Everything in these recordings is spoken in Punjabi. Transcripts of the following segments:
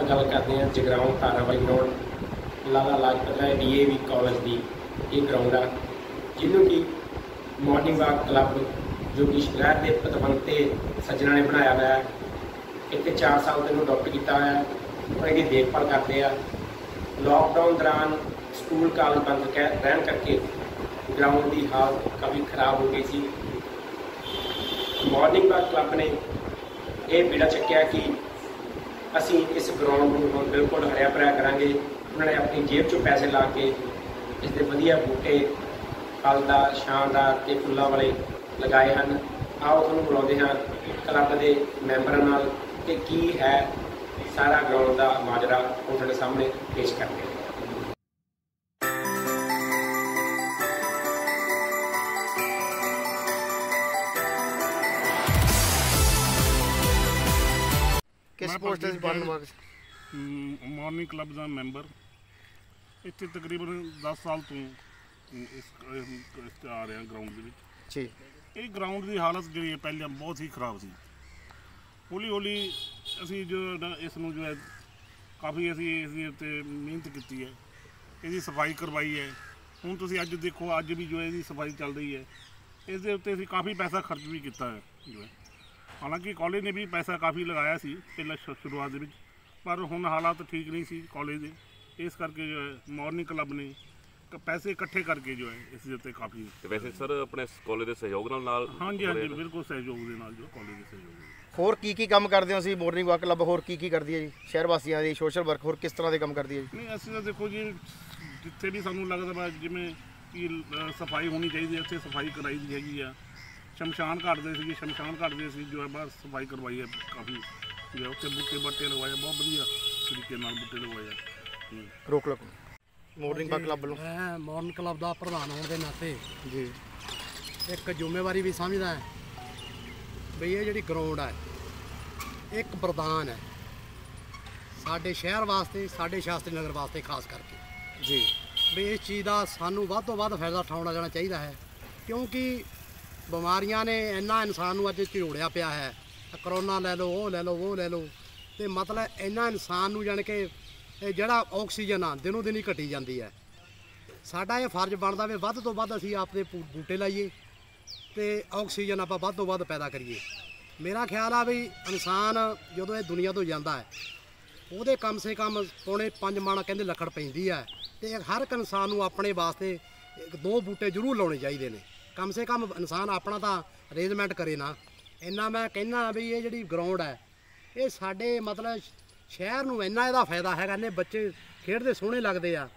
गल करते हैं जगराओं धारावाली ground Lala Lajpat Rai DAV college की ये ग्राउंड आ जिन्हों की मॉर्निंग वॉक क्लब जो कि शहर के पतवंते सज्जना ने बनाया हुआ है। इतने 4 साल तक अडॉप्ट किया हुआ है और इसकी देखभाल करते हैं। लॉकडाउन दौरान स्कूल कॉलेज बंद रहन करके ग्राउंड की हालत काफ़ी खराब हो गई थी। मॉर्निंग वॉक क्लब ने यह बीड़ा चुक्या कि असी इस ग्राउंड को बिल्कुल हरिया भरिया करांगे। उन्होंने अपनी जेब चों पैसे ला के इसके वधिया बूटे फलदार शानदार ते फुल्लां वाले लगाए हैं। आओ तुहानूं बुलाउंदे हां क्लब के मैंबरां नाल कि की है सारा ग्राउंड का माजरा वो तुहाडे सामने पेश करते हैं। किस पोस्ट ते बनन मॉर्निंग क्लब का मैंबर इत्थे तकरीबन 10 साल तो इस आ रहा ग्राउंड जी। ये ग्राउंड की हालत जी पहले बहुत ही खराब सी। हौली हौली असी जो इसनों जो है काफ़ी असी इस मेहनत की है, इसकी सफाई करवाई है। हुण तुसीं अज देखो अज भी जो है इसकी सफाई चल रही है। इस दे उत्ते असी काफ़ी पैसा खर्च भी किया है जो है। हालांकि कॉलेज ने भी पैसा काफ़ी लगाया सी पहले शुरुआत में, पर हुण हालात ठीक नहीं सी कॉलेज के। इस करके जो है मॉर्निंग क्लब ने पैसे इकट्ठे करके जो है इस उत्ते काफ़ी वैसे सर अपने कॉलेज के सहयोग नाल हाँ जी बिल्कुल सहयोग के नाल जो कॉलेज के सहयोग होर की काम करते हो मॉर्निंग वॉक क्लब होर की करती है जी शहर वासियों की सोशल वर्क होर किस तरह के काम करती है जी? नहीं असं तो देखो जी जिथे भी सानू लगता वा जिमें कि सफाई होनी चाहिए उत्थे सफाई कराई दी हैगी आ। शमशान घाट दे शमशान घाट दे जो है बाहर सफाई करवाई है काफ़ी जो है उत्थे बूटे बट्टे लगवाए बहुत बढ़िया तरीके नाल बूटे लगवाए। रोक लो मॉर्निंग वॉक क्लब मैं मॉर्निंग क्लब का प्रधान होने के नाते जी एक जिम्मेवारी भी समझदा है बई ये जी ग्राउंड है एक वरदान है साडे शहर वास्ते साडे शास्त्री नगर वास्ते खास करके जी। भी इस चीज़ का सानू वध तो वध फायदा उठाना जाना चाहिए है, क्योंकि बीमारियां ने इन्ना इंसान नूं अज झिड़ोड़िया पिया है। करोना लै लो वो लै लो वो लै लो तो मतलब इन्ना इंसान नूं जाने कि जिहड़ा ऑक्सीजन आ दिनों दिन ही घटी जाती है। साडा ये फर्ज बनता भी वध तो वध असीं आपदे बूटे लाइए तो ऑक्सीजन आप वध तो वध पैदा करिए। मेरा ख्याल आ भी इंसान जदों ये दुनिया तो जाता है वो कम से कम 4.5 मण कहते लकड़ पैंदी है तो हर एक इंसान नूं अपने वास्ते 2 बूटे जरूर लाने चाहिए ने। कम से कम इंसान अपना तो अरेंजमेंट करे ना। इन्ना मैं कहना भी ये जी ग्राउंड है ये साडे मतलब शहर नूं इन्ना इहदा फायदा है। इन्ने बच्चे खेडते सोहणे लगते आ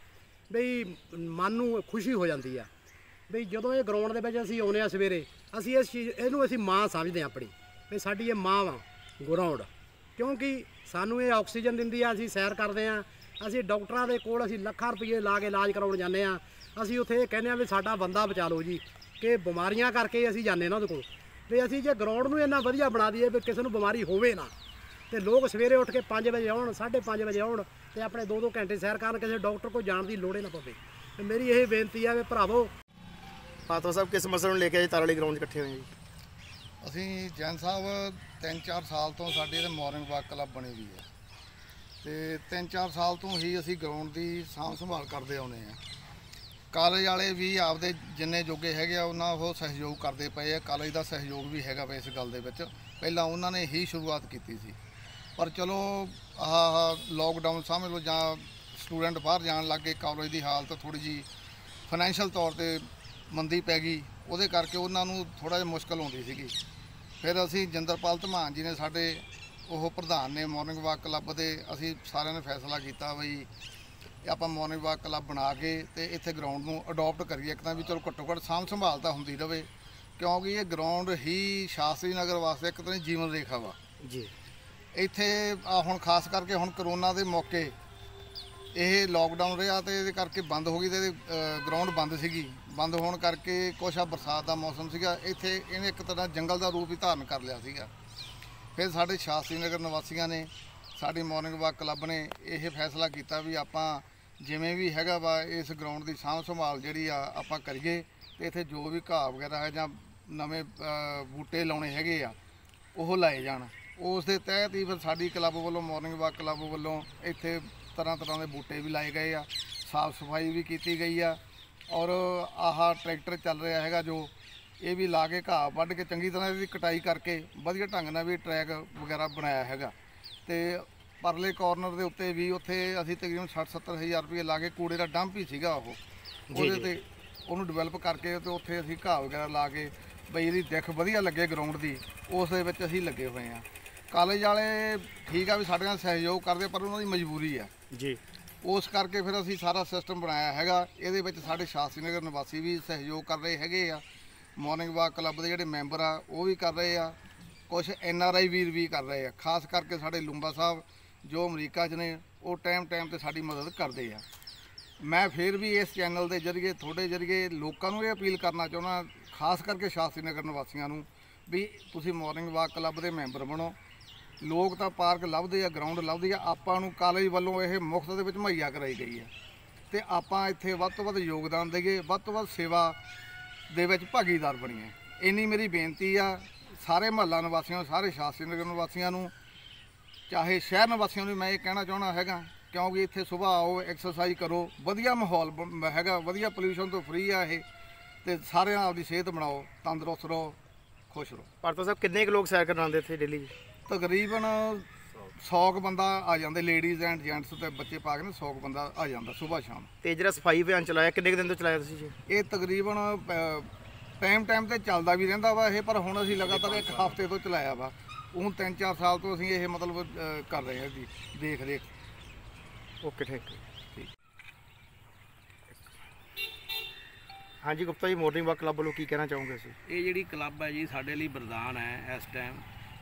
बई मन नूं खुशी हो जाती है बई जदों ये ग्राउंड दे विच असीं आउणे आ सवेरे असीं इस चीज़ इहनूं असीं मां समझदे आ अपनी भी साडी ये मां वा ग्राउंड, क्योंकि सानूं ये ऑक्सीजन दिंदी आ। असीं सैर करदे आ असीं डॉक्टरां दे कोल असीं लाखां रुपये ला के इलाज कराउण जांदे आ। असीं उत्थे ये कहने आ भी साडा बंदा बचा लो जी कि बीमारियां करके असीं जाने ना उहदे कोल भी असीं जे ग्राउंड नूं इन्ना वधिया बना दईए भी किसी नूं बीमारी होवे ना तो लोग सवेरे उठ के 5 बजे आउण 5:30 बजे आउण ते अपने 2-2 घंटे सैर करन किसी डॉक्टर को जाण दी लोड़ ही ना पवे। ते मेरी यही बेनती है भी भरावो पातवा साहब किस मसले लेके जी ताराली ग्राउंड इकट्ठे हुए जी? ਅਸੀਂ ਜੈਨ ਸਾਹਿਬ 3-4 ਸਾਲ ਤੋਂ ਸਾਡੇ ਇਹਦੇ ਮਾਰਨਿੰਗ ਵਾਕ ਕਲੱਬ ਬਣੀ ਹੋਈ ਹੈ ਤੇ 3-4 ਸਾਲ ਤੋਂ ਹੀ ਅਸੀਂ ਗਰਾਊਂਡ ਦੀ ਸਾਂਭ ਸੰਭਾਲ ਕਰਦੇ ਆਉਨੇ ਆ। ਕਾਲਜ ਵਾਲੇ ਵੀ ਆਪਦੇ ਜਿੰਨੇ ਜੋਗੇ ਹੈਗੇ ਆ ਉਹਨਾਂ ਉਹ ਸਹਿਯੋਗ ਕਰਦੇ ਪਏ ਆ। ਕਾਲਜ ਦਾ ਸਹਿਯੋਗ ਵੀ ਹੈਗਾ ਵਾ ਇਸ ਗੱਲ ਦੇ ਵਿੱਚ। ਪਹਿਲਾਂ ਉਹਨਾਂ ਨੇ ਹੀ ਸ਼ੁਰੂਆਤ ਕੀਤੀ ਸੀ, ਪਰ ਚਲੋ ਆਹ ਲੋਕਡਾਊਨ ਸਮਝ ਲਓ ਜਾਂ ਸਟੂਡੈਂਟ ਬਾਹਰ ਜਾਣ ਲੱਗ ਗਏ। ਕਾਲਜ ਦੀ ਹਾਲਤ ਥੋੜ੍ਹੀ ਜਿਹੀ ਫਾਈਨੈਂਸ਼ੀਅਲ ਤੌਰ 'ਤੇ ਮੰਦੀ ਪੈ ਗਈ, ਉਹਦੇ ਕਰਕੇ ਉਹਨਾਂ ਨੂੰ ਥੋੜ੍ਹਾ ਜਿਹਾ ਮੁਸ਼ਕਿਲ ਆਉਂਦੀ ਸੀਗੀ। ਫਿਰ ਅਸੀਂ ਜਿੰਦਰਪਾਲ ਧਮਾਨ ਜੀ ਨੇ ਸਾਡੇ ਉਹ ਪ੍ਰਧਾਨ ਨੇ ਮਾਰਨਿੰਗ ਵਾਕ ਕਲੱਬ ਦੇ, ਅਸੀਂ ਸਾਰਿਆਂ ਨੇ ਫੈਸਲਾ ਕੀਤਾ ਬਈ ਆਪਾਂ ਮਾਰਨਿੰਗ ਵਾਕ ਕਲੱਬ ਬਣਾ ਕੇ ਤੇ ਇੱਥੇ ਗਰਾਊਂਡ ਨੂੰ ਅਡੋਪਟ ਕਰੀਏ। ਇੱਕ ਤਾਂ ਵੀ ਚਲੋ ਘੱਟੋ ਘੱਟ ਸਾਂਭ ਸੰਭਾਲ ਤਾਂ ਹੁੰਦੀ ਰਹੇ, ਕਿਉਂਕਿ ਇਹ ਗਰਾਊਂਡ ਹੀ ਸ਼ਾਸਤਰੀ ਨਗਰ ਵਾਸਤੇ ਇੱਕ ਤਰ੍ਹਾਂ ਦੀ ਜੀਵਨ ਰੇਖਾ ਵਾ ਜੀ। ਇੱਥੇ ਹੁਣ ਖਾਸ ਕਰਕੇ ਹੁਣ ਕਰੋਨਾ ਦੇ ਮੌਕੇ ਇਹ ਲੋਕਡਾਊਨ ਰਿਹਾ ਤੇ ਇਹਦੇ ਕਰਕੇ ਬੰਦ ਹੋ ਗਈ ਤੇ ਗਰਾਊਂਡ ਬੰਦ ਸੀਗੀ। ਬੰਦ ਹੋਣ ਕਰਕੇ ਕੁਛ ਆ ਬਰਸਾਤ ਦਾ ਮੌਸਮ ਸੀਗਾ, ਇੱਥੇ ਇਹਨੇ ਇੱਕ ਤਰ੍ਹਾਂ ਜੰਗਲ ਦਾ ਰੂਪ ਹੀ ਧਾਰਨ ਕਰ ਲਿਆ ਸੀਗਾ। ਫਿਰ ਸਾਡੇ ਸ਼ਾਸਤਰੀ ਨਗਰ ਨਿਵਾਸੀਆਂ ਨੇ ਸਾਡੀ ਮਾਰਨਿੰਗ ਵਾਕ ਕਲੱਬ ਨੇ ਇਹ ਫੈਸਲਾ ਕੀਤਾ ਵੀ ਆਪਾਂ ਜਿਵੇਂ ਵੀ ਹੈਗਾ ਵਾ ਇਸ ਗਰਾਊਂਡ ਦੀ ਸਾਂਭ ਸੰਭਾਲ ਜਿਹੜੀ ਆ ਆਪਾਂ ਕਰੀਏ ਤੇ ਇੱਥੇ ਜੋ ਵੀ ਘਾਹ ਵਗੈਰਾ ਹੈ ਜਾਂ ਨਵੇਂ ਬੂਟੇ ਲਾਉਣੇ ਹੈਗੇ ਆ ਉਹ ਲਾਏ ਜਾਣ। ਉਸ ਦੇ ਤਹਿਤ ਹੀ ਫਿਰ ਸਾਡੀ ਕਲੱਬ ਵੱਲੋਂ ਮਾਰਨਿੰਗ ਵਾਕ ਕਲੱਬ ਵੱਲੋਂ ਇੱਥੇ ਤਰ੍ਹਾਂ ਤਰ੍ਹਾਂ ਦੇ ਬੂਟੇ ਵੀ ਲਾਏ ਗਏ ਆ, ਸਾਫ ਸਫਾਈ ਵੀ ਕੀਤੀ ਗਈ ਆ, ਔਰ ਆਹ ਟਰੈਕਟਰ ਚੱਲ ਰਿਹਾ ਹੈਗਾ ਜੋ ਇਹ ਵੀ ਲਾ ਕੇ ਘਾਹ ਵੱਢ ਕੇ ਚੰਗੀ ਤਰ੍ਹਾਂ ਇਹਦੀ ਕਟਾਈ ਕਰਕੇ ਵਧੀਆ ਢੰਗ ਨਾਲ ਵੀ ਟਰੈਕ ਵਗੈਰਾ ਬਣਾਇਆ ਹੈਗਾ। ਤੇ ਪਰਲੇ ਕਾਰਨਰ ਦੇ ਉੱਤੇ ਵੀ ਉੱਥੇ ਅਸੀਂ ਤਕਰੀਬਨ 60-70 ਹਜ਼ਾਰ ਰੁਪਏ ਲਾ ਕੇ ਕੂੜੇ ਦਾ ਡੰਪ ਹੀ ਸੀਗਾ ਉਹਦੇ ਤੇ ਉਹਨੂੰ ਡਿਵੈਲਪ ਕਰਕੇ ਤੇ ਉੱਥੇ ਅਸੀਂ ਘਾਹ ਵਗੈਰਾ ਲਾ ਕੇ ਬਈ ਇਹਦੀ ਦਿੱਖ ਵਧੀਆ ਲੱਗੇ ਗਰਾਊਂਡ ਦੀ, ਉਸ ਦੇ ਵਿੱਚ ਅਸੀਂ ਲੱਗੇ ਹੋਏ ਹਾਂ। ਕਾਲਜ ਵਾਲੇ ਠੀਕ ਆ ਵੀ ਸਾਡੇ ਨਾਲ ਸਹਿਯੋਗ ਕਰਦੇ, ਪਰ ਉਹਨਾਂ ਦੀ ਮਜਬੂਰੀ ਆ ਜੀ, ਉਸ ਕਰਕੇ ਫਿਰ ਅਸੀਂ ਸਾਰਾ ਸਿਸਟਮ ਬਣਾਇਆ ਹੈਗਾ। ਇਹਦੇ ਵਿੱਚ ਸਾਡੇ ਸ਼ਾਸਤਰੀ ਨਗਰ ਨਿਵਾਸੀ ਵੀ ਸਹਿਯੋਗ ਕਰ ਰਹੇ ਹੈਗੇ ਆ, ਮਾਰਨਿੰਗ ਵਾਕ ਕਲੱਬ ਦੇ ਜਿਹੜੇ ਮੈਂਬਰ ਆ ਉਹ ਵੀ ਕਰ ਰਹੇ ਆ, ਕੁਝ NRI ਵੀਰ ਵੀ ਕਰ ਰਹੇ ਆ। ਖਾਸ ਕਰਕੇ ਸਾਡੇ ਲੂੰਬਾ ਸਾਹਿਬ ਜੋ ਅਮਰੀਕਾ 'ਚ ਨੇ ਉਹ ਟਾਈਮ ਤੇ ਸਾਡੀ ਮਦਦ ਕਰਦੇ ਆ। ਮੈਂ ਫਿਰ ਵੀ ਇਸ ਚੈਨਲ ਦੇ ਜ਼ਰੀਏ ਤੁਹਾਡੇ ਜ਼ਰੀਏ ਲੋਕਾਂ ਨੂੰ ਇਹ ਅਪੀਲ ਕਰਨਾ ਚਾਹੁੰਦਾ, ਖਾਸ ਕਰਕੇ ਸ਼ਾਸਤਰੀ ਨਗਰ ਨਿਵਾਸੀਆਂ ਨੂੰ, ਵੀ ਤੁਸੀਂ ਮਾਰਨਿੰਗ ਵਾਕ ਕਲੱਬ ਦੇ ਮੈਂਬਰ ਬਣੋ। ਲੋਕ ਤਾਂ ਪਾਰਕ ਲੱਭਦੇ ਆ, ਗਰਾਊਂਡ ਲੱਭਦੇ ਆ, ਆਪਾਂ ਨੂੰ ਕਾਲਜ ਵੱਲੋਂ ਇਹ ਮੁਫਤ ਦੇ ਵਿੱਚ ਮੁਹੱਈਆ ਕਰਾਈ ਗਈ ਹੈ ਤੇ ਆਪਾਂ ਇੱਥੇ ਵੱਧ ਤੋਂ ਵੱਧ ਯੋਗਦਾਨ ਦੇਈਏ, ਵੱਧ ਤੋਂ ਵੱਧ ਸੇਵਾ ਦੇ ਵਿੱਚ ਭਾਗੀਦਾਰ ਬਣੀਏ। ਇੰਨੀ ਮੇਰੀ ਬੇਨਤੀ ਆ ਸਾਰੇ ਮਹੱਲਾ ਨਿਵਾਸੀਆਂ ਨੂੰ, ਸਾਰੇ ਸ਼ਾਸਤਰੀ ਨਗਰ ਨਿਵਾਸੀਆਂ ਨੂੰ, ਚਾਹੇ ਸ਼ਹਿਰ ਨਿਵਾਸੀਆਂ ਨੂੰ ਮੈਂ ਇਹ ਕਹਿਣਾ ਚਾਹੁੰਦਾ ਹੈਗਾ, ਕਿਉਂਕਿ ਇੱਥੇ ਸੁਬਾਹ ਆਓ, ਐਕਸਰਸਾਈਜ਼ ਕਰੋ, ਵਧੀਆ ਮਾਹੌਲ ਹੈਗਾ, ਵਧੀਆ ਪੋਲਿਊਸ਼ਨ ਤੋਂ ਫ੍ਰੀ ਆ ਇਹ, ਤੇ ਸਾਰਿਆਂ ਆਪਦੀ ਸਿਹਤ ਬਣਾਓ, ਤੰਦਰੁਸਤ ਰਹੋ, ਖੁਸ਼ ਰਹੋ। ਭਾਰਤ ਸਾਹਿਬ ਕਿੰਨੇ ਕੁ ਲੋਕ ਸੈਰ ਕਰਨ ਆਉਂਦੇ ਇੱਥੇ ਡੇਲੀ ਜੀ? ਤਕਰੀਬਨ 100 ਕੁ ਬੰਦਾ ਆ ਜਾਂਦੇ, ਲੇਡੀਜ਼ ਐਂਡ ਜੈਂਟਸ ਤੇ ਬੱਚੇ ਪਾ ਕੇ 100 ਕੁ ਬੰਦਾ ਆ ਜਾਂਦਾ ਸੁਬਾਹ ਸ਼ਾਮ। ਤੇ ਜਿਹੜਾ ਸਫਾਈ ਅਭਿਆਨ ਚਲਾਇਆ ਕਿੰਨੇ ਕੁ ਦਿਨ ਤੋਂ ਚਲਾਇਆ ਤੁਸੀਂ ਜੀ? ਇਹ ਤਕਰੀਬਨ ਟਾਈਮ ਤੇ ਚੱਲਦਾ ਵੀ ਰਹਿੰਦਾ ਵਾ ਇਹ, ਪਰ ਹੁਣ ਅਸੀਂ ਲਗਾਤਾਰ 1 ਹਫ਼ਤੇ ਤੋਂ ਚਲਾਇਆ ਵਾ। ਹੁਣ 3-4 ਸਾਲ ਤੋਂ ਅਸੀਂ ਇਹ ਮਤਲਬ ਕਰ ਰਹੇ ਹਾਂ ਜੀ ਦੇਖ ਰੇਖ। Okay, thank you. ਹਾਂਜੀ ਗੁਪਤਾ ਜੀ, ਮਾਰਨਿੰਗ ਵਾਕ ਕਲੱਬ ਵੱਲੋਂ ਕੀ ਕਹਿਣਾ ਚਾਹੋਗੇ ਤੁਸੀਂ? ਇਹ ਜਿਹੜੀ ਕਲੱਬ ਹੈ ਜੀ ਸਾਡੇ ਲਈ ਵਰਦਾਨ ਹੈ। ਇਸ ਟਾਈਮ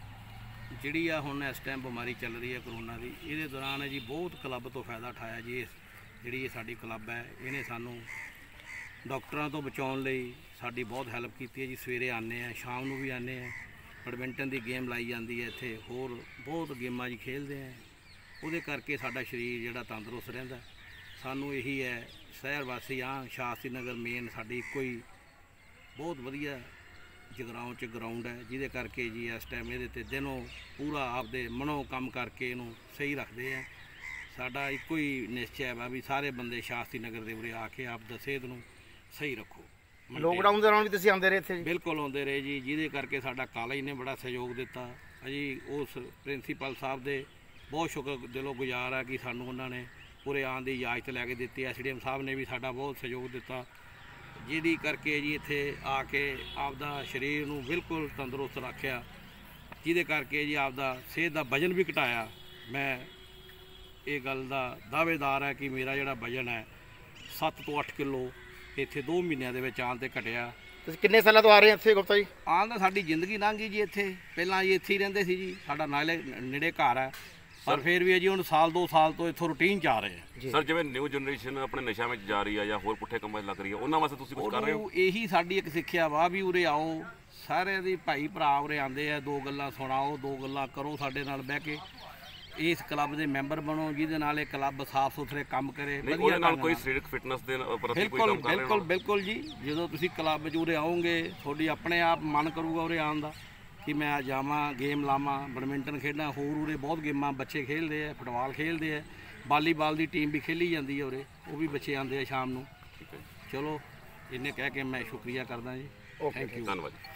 ਜਿਹੜੀ ਆ ਹੁਣ ਇਸ ਟਾਈਮ ਬਿਮਾਰੀ ਚੱਲ ਰਹੀ ਹੈ ਕਰੋਨਾ ਦੀ, ਇਹਦੇ ਦੌਰਾਨ ਜੀ ਬਹੁਤ ਕਲੱਬ ਤੋਂ ਫਾਇਦਾ ਉਠਾਇਆ ਜੀ। ਜਿਹੜੀ ਇਹ ਸਾਡੀ ਕਲੱਬ ਹੈ ਇਹਨੇ ਸਾਨੂੰ ਡਾਕਟਰਾਂ ਤੋਂ ਬਚਾਉਣ ਲਈ ਸਾਡੀ ਬਹੁਤ ਹੈਲਪ ਕੀਤੀ ਹੈ ਜੀ। ਸਵੇਰੇ ਆਉਂਦੇ ਆ, ਸ਼ਾਮ ਨੂੰ ਵੀ ਆਉਂਦੇ ਆ, ਬੈਡਮਿੰਟਨ ਦੀ ਗੇਮ ਲਾਈ ਜਾਂਦੀ ਹੈ ਇੱਥੇ, ਹੋਰ ਬਹੁਤ ਗੇਮਾਂ ਜੀ ਖੇਡਦੇ ਆ। ਉਹਦੇ ਕਰਕੇ ਸਾਡਾ ਸਰੀਰ ਜਿਹੜਾ ਤੰਦਰੁਸਤ ਰਹਿੰਦਾ। ਸਾਨੂੰ ਇਹੀ ਹੈ, ਸ਼ਹਿਰ ਵਾਸੀ ਆ, ਸ਼ਾਸਤਰੀ ਨਗਰ ਮੇਨ ਸਾਡੀ ਇੱਕੋ ਹੀ ਬਹੁਤ ਵਧੀਆ ਜਗਰਾਉਂ 'ਚ ਗਰਾਊਂਡ ਹੈ, ਜਿਹਦੇ ਕਰਕੇ ਜੀ ਇਸ ਟਾਈਮ ਇਹਦੇ 'ਤੇ ਦਿਨੋਂ ਪੂਰਾ ਆਪਦੇ ਮਨੋਂ ਕੰਮ ਕਰਕੇ ਇਹਨੂੰ ਸਹੀ ਰੱਖਦੇ ਆ। ਸਾਡਾ ਇੱਕੋ ਹੀ ਨਿਸ਼ਚੈ ਵਾ ਵੀ ਸਾਰੇ ਬੰਦੇ ਸ਼ਾਸਤਰੀ ਨਗਰ ਦੇ ਉਰੇ ਆ ਕੇ ਆਪਦਾ ਸਿਹਤ ਨੂੰ ਸਹੀ ਰੱਖੋ। ਲੋਕਡਾਊਨ ਦੌਰਾਨ ਵੀ ਤੁਸੀਂ ਆਉਂਦੇ ਰਹੇ ਇੱਥੇ ਜੀ? ਬਿਲਕੁਲ ਆਉਂਦੇ ਰਹੇ ਜੀ, ਜਿਹਦੇ ਕਰਕੇ ਸਾਡਾ ਕਾਲਜ ਨੇ ਬੜਾ ਸਹਿਯੋਗ ਦਿੱਤਾ ਜੀ। ਉਸ ਪ੍ਰਿੰਸੀਪਲ ਸਾਹਿਬ ਦੇ ਬਹੁਤ ਸ਼ੁਕਰ ਦਿਲੋਂ ਗੁਜ਼ਾਰ ਆ ਕਿ ਸਾਨੂੰ ਉਹਨਾਂ ਨੇ ਪੂਰੇ ਆਉਣ ਦੀ ਇਜਾਜ਼ਤ ਲੈ ਕੇ ਦਿੱਤੀ। SDM ਸਾਹਿਬ ਨੇ ਵੀ ਸਾਡਾ ਬਹੁਤ ਸਹਿਯੋਗ ਦਿੱਤਾ, ਜਿਹਦੀ ਕਰਕੇ ਜੀ ਇੱਥੇ ਆ ਕੇ ਆਪਦਾ ਸਰੀਰ ਨੂੰ ਬਿਲਕੁਲ ਤੰਦਰੁਸਤ ਰੱਖਿਆ, ਜਿਹਦੇ ਕਰਕੇ ਜੀ ਆਪਦਾ ਸਿਹਤ ਦਾ ਵਜਨ ਵੀ ਘਟਾਇਆ। ਮੈਂ ਇਹ ਗੱਲ ਦਾ ਦਾਅਵੇਦਾਰ ਹੈ ਕਿ ਮੇਰਾ ਜਿਹੜਾ ਵਜਨ ਹੈ 7 ਤੋਂ 8 ਕਿਲੋ ਇੱਥੇ 2 ਮਹੀਨਿਆਂ ਦੇ ਵਿੱਚ ਆਉਣ 'ਤੇ ਘਟਿਆ। ਤੁਸੀਂ ਕਿੰਨੇ ਸਾਲਾਂ ਤੋਂ ਆ ਰਹੇ ਹੋ ਇੱਥੇ ਗੁਪਤਾ ਜੀ? ਆਉਣ ਦਾ ਸਾਡੀ ਜ਼ਿੰਦਗੀ ਲੰਘ ਗਈ ਜੀ ਇੱਥੇ, ਪਹਿਲਾਂ ਜੀ ਇੱਥੇ ਹੀ ਰਹਿੰਦੇ ਸੀ ਜੀ, ਸਾਡਾ ਨਾਲੇ ਨੇੜੇ ਘਰ ਹੈ, ਪਰ ਫਿਰ ਵੀ ਜੀ ਹੁਣ 1-2 ਸਾਲ ਤੋਂ ਇੱਥੋਂ ਰੂਟੀਨ 'ਚ ਆ ਰਹੇ ਆ। ਸਰ ਜਿਵੇਂ ਨਿਊ ਜਨਰੇਸ਼ਨ ਆਪਣੇ ਨਸ਼ਿਆਂ ਵਿੱਚ ਜਾ ਰਹੀ ਆ ਜਾਂ ਹੋਰ ਪੁੱਠੇ ਕੰਮਾਂ 'ਚ ਲੱਗ ਰਹੀ ਆ, ਉਹਨਾਂ ਵਾਸਤੇ ਤੁਸੀਂ ਕੁਝ ਕਰ ਰਹੇ ਹੋ? ਇਹੀ ਸਾਡੀ ਇੱਕ ਸਿੱਖਿਆ ਵਾ ਵੀ ਉਰੇ ਆਓ, ਸਾਰੇ ਦੀ ਭਾਈ ਭਰਾ ਉਰੇ ਆਉਂਦੇ ਆ, 2 ਗੱਲਾਂ ਸੁਣਾਓ, 2 ਗੱਲਾਂ ਕਰੋ ਸਾਡੇ ਨਾਲ ਬਹਿ ਕੇ, ਇਸ ਕਲੱਬ ਦੇ ਮੈਂਬਰ ਬਣੋ, ਜਿਹਦੇ ਨਾਲ ਇਹ ਕਲੱਬ ਸਾਫ਼ ਸੁਥਰੇ ਕੰਮ ਕਰੇ। ਉਹਦੇ ਨਾਲ ਕੋਈ ਸਰੀਰਕ ਫਿਟਨੈਸ ਦੇ ਪ੍ਰਤੀ ਕੋਈ ਕੰਮ ਕਰ ਰਹੇ ਹੋ? ਬਿਲਕੁਲ ਜੀ, ਜਦੋਂ ਤੁਸੀਂ ਕਲੱਬ 'ਚ ਉਰੇ ਆਓਗੇ ਤੁਹਾਡੀ ਆਪਣੇ ਆਪ ਮਨ ਕਰੂਗਾ ਉਰੇ ਆਉਣ ਦਾ ਕਿ ਮੈਂ ਜਾਵਾਂ, ਗੇਮ ਲਾਵਾਂ, ਬੈਡਮਿੰਟਨ ਖੇਡਾਂ, ਹੋਰ ਉਰੇ ਬਹੁਤ ਗੇਮਾਂ ਬੱਚੇ ਖੇਡਦੇ ਆ, ਫੁੱਟਬਾਲ ਖੇਡਦੇ ਆ, ਵਾਲੀਬਾਲ ਦੀ ਟੀਮ ਵੀ ਖੇਲੀ ਜਾਂਦੀ ਹੈ ਉਰੇ, ਉਹ ਵੀ ਬੱਚੇ ਆਉਂਦੇ ਆ ਸ਼ਾਮ ਨੂੰ। ਚਲੋ ਇੰਨੇ ਕਹਿ ਕੇ ਮੈਂ ਸ਼ੁਕਰੀਆ ਕਰਦਾ ਜੀ। Okay, thank you. ਧੰਨਵਾਦ।